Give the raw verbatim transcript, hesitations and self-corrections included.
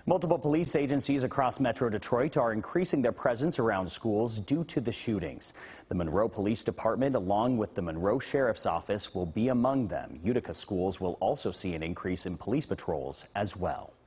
Multiple police agencies across Metro Detroit are increasing their presence around schools due to the shootings. The Monroe Police Department, along with the Monroe Sheriff's Office, will be among them. Utica schools will also see an increase in police patrols as well.